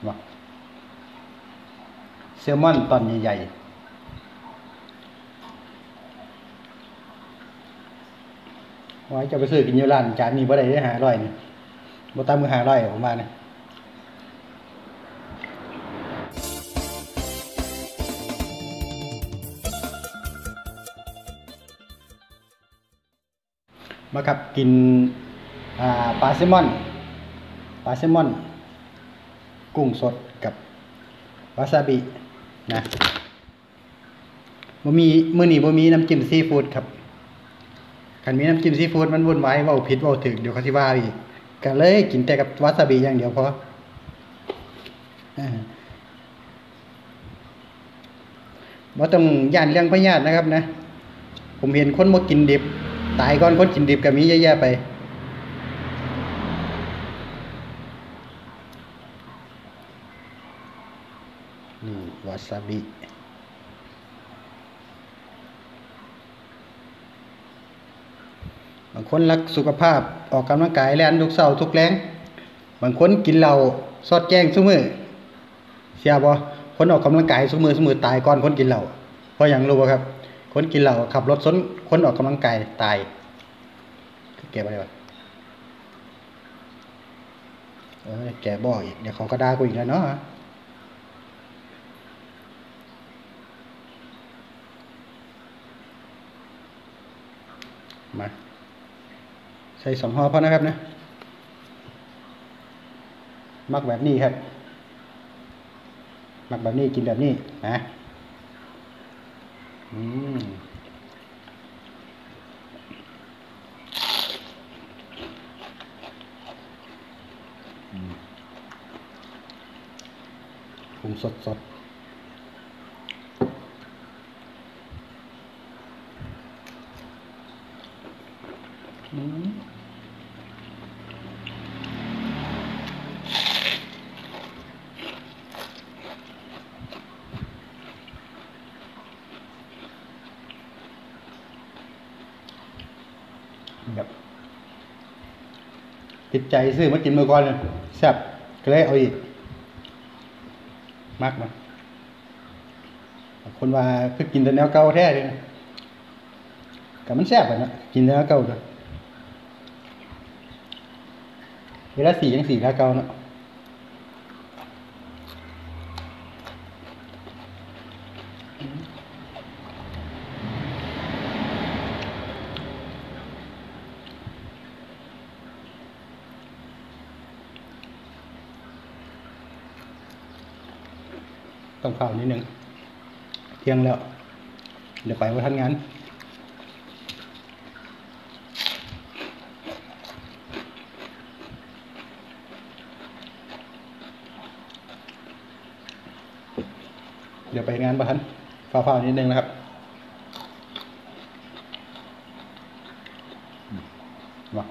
ว่าแซลมอนตอนใหญ่ๆไว้จะไปซื้อกินอยู่ร้านจานนี้บ่ได้ได้500นี่บ่ต่ำกว่า500ผมว่านะมาครับกินปลาแซลมอนกุ้งสดกับวาซาบินะมื้อนี้บ่มีน้ำจิ้มซีฟู้ดครับคันมีน้ำจิ้มซีฟู้ดมันวุ่นวายเว้าผิดเว้าถูกเดี๋ยวเขาสิว่าอีกก็เลยกินแต่กับวาซาบิอย่างเดียวพอบ่ต้องย่านเรื่องพยาธินะครับนะผมเห็นคนบ่กินดิบตายก่อนคนกินดิบก็มีเยอะแยะไปนี่วาซาบิบางคนรักสุขภาพออกกำลังกายแล่นทุกเช้าทุกแลงบางคนกินเหล้าสอดแจ้งซุมื้อเสียบ่คนออกกำลังกายซุมื้อตายก่อนคนกินเหล้าเพราะหยังรู้บ่ครับคนกินเหล้าขับรถชนคนออกกำลังกายตายแกบ่ได้บ่แกบ่อีกเดี๋ยวเขาก็ด่ากูอีกแล้วเนาะมาใส่2ห่อพอนะครับนะมักแบบนี้ครับมักแบบนี้กินแบบนี้นะปรุงสดแบบติดใจซื้อมากินเมื่อก่อนเลยแซ่บก็เลยเอาอีกมากมาคนว่าคือกินแต่แนวเก่าแท้เลยนะแต่มันแซ่บนะกินแนวเก่าเลยเวลาสียังสีแนวเก่าเนาะต้องเข้านิดนึงเที่ยงแล้วเดี๋ยวไปว่าทันงานเดี๋ยวไปงานบ้านฟ้าๆนิดนึงนะครับว่า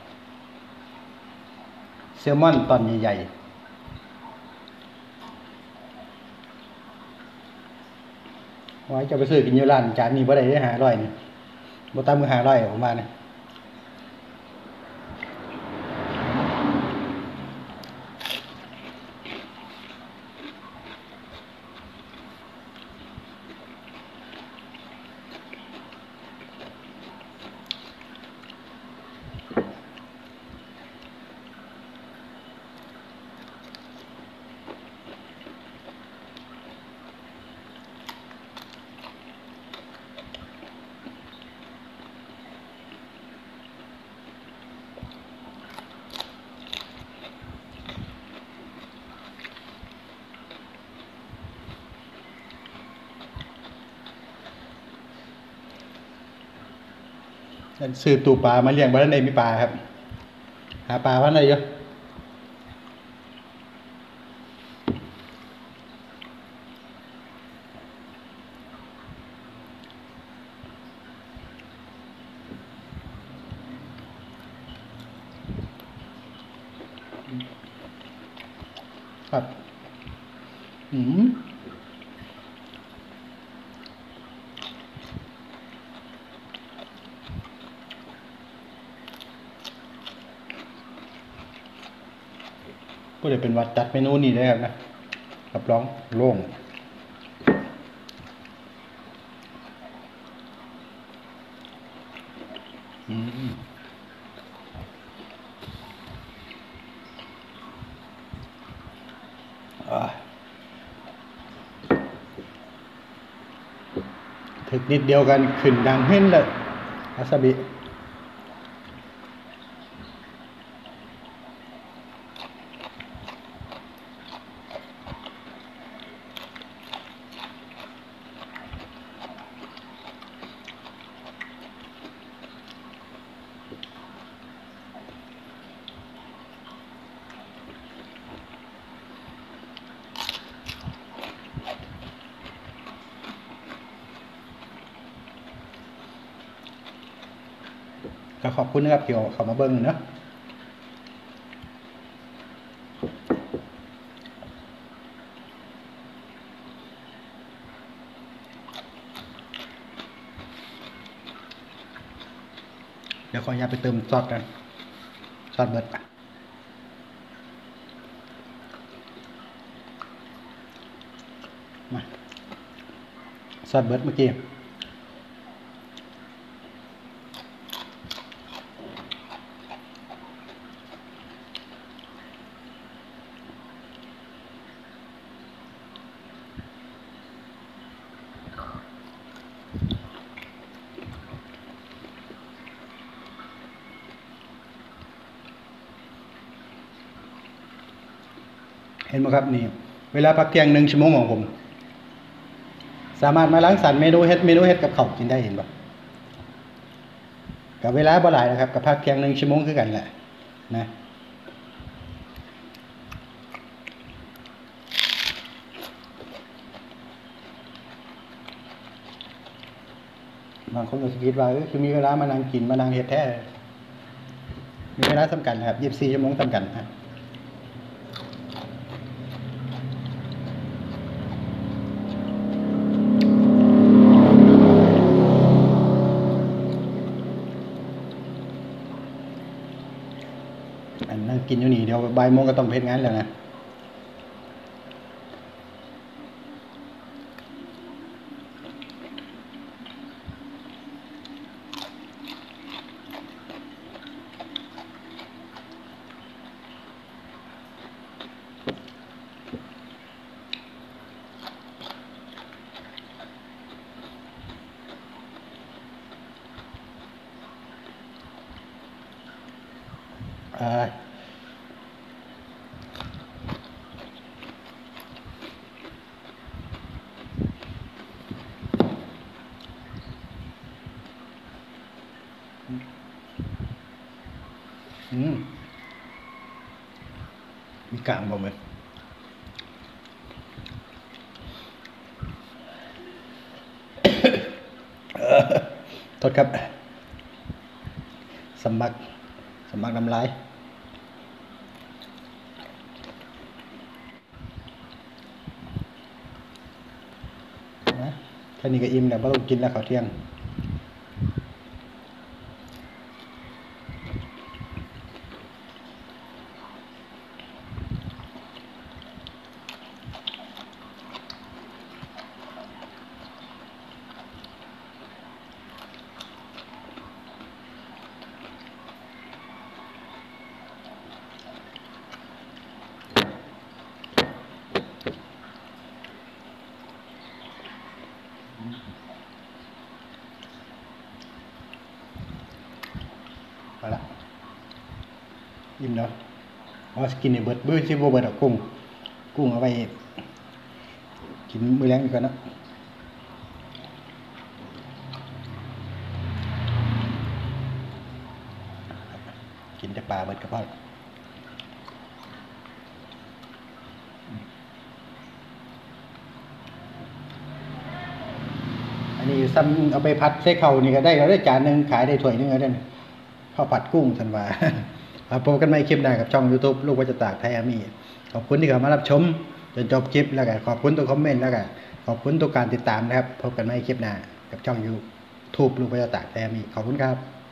แซลมอนตอนใหญ่ๆไว้จะไปซื้อกินอยู่ร้านจานนี้บ่ได้ได้500นี่บ่ต่ำกว่า500ผมว่านะซื้อตู้ปลามาเลี้ยงบ้านในมีปลาครับหาปลาบ้านไหนเยอะครับก็จะเป็นวัดจัดเมนูนี้เลยครับนะรับรองโล่งถึกนิดเดียวกันขึ้นดังเห็นเลยวาซาบิก็ขอบคุณนะครับที่เขามาเบิ้งเนาะเดี๋ยวขออนุญาตไปเติมซอสกันซอสเบิร์ดมาซอสเบิร์ดเมื่อกี้เห็นไหมครับนี่เวลาพักเที่ยง1 ชั่วโมงของผมสามารถมาล้างสรรค์เมนูเฮ็ดกับข้าวกินได้เห็นป่ะกับเวลาบ่หลายนะครับกับพักเที่ยง1 ชั่วโมงคือกันแหละนะบางคนก็คิดว่าคือมีเวลามานั่งกินมานั่งเฮ็ดแท้มีเวลาสำคัญครับ24 ชั่วโมงสำคัญครับนั่งกินอยู่นี่เดี๋ยวบ่ายโมงก็ต้องเพ็ดงานแล้วนะมีกลางบ่เหมือนโทษครับสมักน้ำลายนะแค่นี้ก็อิ่มแล้วไม่ต้องกินแล้วข้าวเที่ยงเอาละอิ่มแล้วเอากินในเบิดบื้อชิบเบิดเอากุ้งเอาไปกินมื้อแรงดีกว่านะกินแต่ปลาเบิดกระเพาะอันนี้ซ้ำเอาไปผัดใส่ข้าวนี่ก็ได้แล้วได้จานนึงขายได้ถ้วยนึงแล้วเนี่ยข้าวผัดกุ้งสันว่าพบกันใหม่คลิปหน้ากับช่อง YouTube ลูกวัชตากไทยอามีขอบคุณที่เข้ามารับชมจนจบคลิปแล้วกันขอบคุณทุกคอมเมนต์แล้วกันขอบคุณทุกการติดตามนะครับพบกันใหม่คลิปหน้ากับช่อง YouTube ลูกวัชตากไทยอามีขอบคุณครับ